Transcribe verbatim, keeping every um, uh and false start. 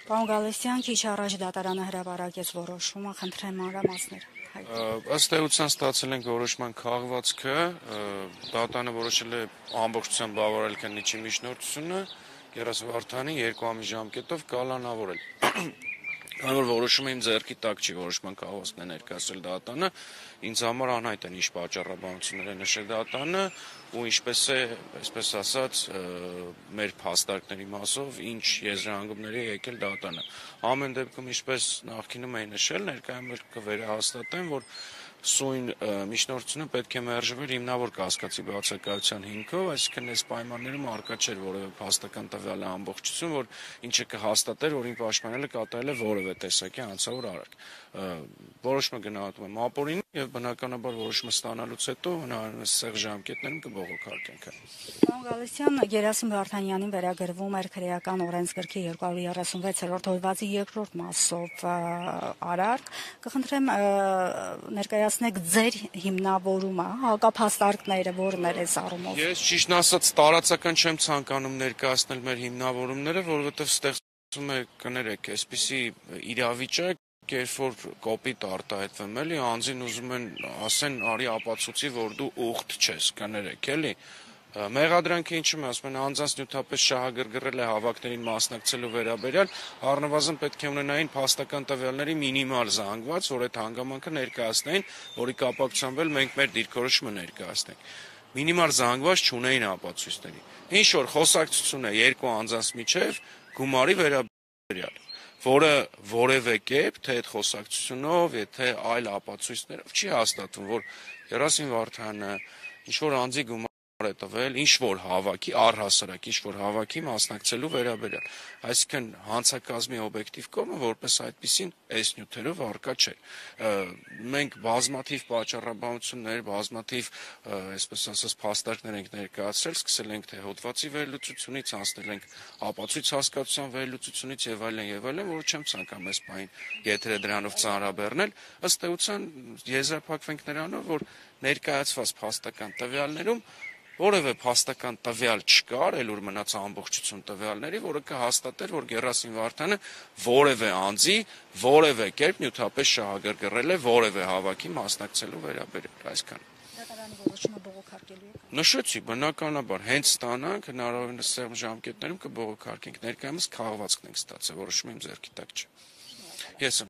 Պարոն Գալստյան, քիչ առաջ դատարանը հրապարակեց որոշումը, խնդրեմ մանրամասներ հայտնել։ Ըստ էության ստացել ենք որոշման քաղվածքը, դատարանը որոշել է ամբողջությամբ բավարարել քննիչի միջնորդությունը, Գերասիմ Վարդանին երկու ամիս ժամկետով կալանավորել։ Քանի որ որոշումը իմ ձեռքի տակ չի, որոշման քաղվածքն է ներկայացրել դատարանը, ինձ համար անհայտ են ինչ պատճառաբանություններ է նշել դատարանը ու ինչպես է, այսպես ասած, մեր փաստարկների մասով ինչ եզրահանգումների է եկել դատարանը։ Ամեն դեպքում, ինչպես նախկինում էի նշել, ներկայում կվերահաստատեմ, որ սույն միջնորդությունը պետք է մերժվեր հիմնավոր կասկածի բացակայության հիմքով, այսինքն այս պայմաններում առկա չէր որևէ փաստական տվյալի ամբողջություն, որ ինչը կհաստատեր, որ իմ պաշտպանյալը կատարել է որևէ տեսակի անձավոր արարք։ Որոշումը գնահատում եմ ապօրինի եւ բնականաբար որոշումը ստանալուց հետո հնարավորինս սեղ ժամկետներում կբողոքարկենք։ Պարոն Գալստյան, Գերասիմ Վարդանյանին վերագրվում էր քրեական օրենսգրքի երկու հարյուր երեսունվեցերորդ հոդվածի երկրորդ մասով արարք։ Կխնդրեմ ներկայացնեք ձեր հիմնավորումը, հակափաստարկները որներ այս առումով։ Ես ճիշտն ասած տարածական չեմ ցանկանում ներկայացնել մեր հիմնավորումները, որովհետեւ ստեղծում է, կներեք, այսպիսի իրավիճակ, երբ որ կոպիտ արտահայտվեմ, էլի անձին ուզում են ասեն, արի ապացուցի, որ դու ուխտ չես, կներեք, էլի։ Մեղադրանքը ինչու՞մ է, ասում են անձանց նյութապես շահագրգռել է հավաքներին մասնակցելու վերաբերյալ, առնվազն պետք է ունենային փաստական տվյալների մինիմալ զանգված, որ այդ հանգամանքը ներկայացնեին, որի կապակցությամբ էլ մենք մեր դիրքորոշումը ներկայացնենք։ Մինիմալ զանգված չունեին ապացույցների։ Ինչ որ խոսակցություն է երկու անձանց միջև գումարի վերաբերյալ, որը որևէ կերպ, թե այդ խոսակցությունով, թե այլ ապացույցներով չի հաստատվում, որ Գերասիմ Վարդանը ինչ-որ անձի գումար է տվել, ինչ-որ հավաքի, առհասարակ ինչ-որ հավաքի մասնակցելու վերաբերյալ։ Այսինքն հանցակազմի օբյեկտիվ կողմը որպես այդպիսին այս նյութերով առկա չէ։ Մենք բազմաթիվ պատճառաբանություններ, բազմաթիվ, այսպես ասած, փաստարկներ ենք ներկայացրել, սկսել ենք թե հոդվածի վերլուծությունից, անցնել ենք ապացույց հասկացության վերլուծությունից եւ այլն եւ այլն, որը չեմ ցանկանում այս պահին եթերը դրանով ծանրաբեռնել, ըստ էության եզրափակվենք նրանով, որ ներկայացված փաստական տվյալներում որևէ փաստական տվյալ չկար, էլ ուր մնաց ամբողջություն տվյալների, որը կհաստատեր, որ Գերասիմ Վարդանը որևէ անձի, որևէ կերպ նյութապես շահագրգռել է որևէ հավաքի մասնակցելու վերաբերյալ, այսքան։ Դատարանի որոշումը բողոքարկելու եք։ Նշեցի, բնականաբար, հենց ստանանք, հնարավորինս սեղմ ժամկետներում կբողոքարկենք, ներկայումս քաղվածքն ենք ստացել, որոշումը իմ ձեռքի տակ չէ։ Ես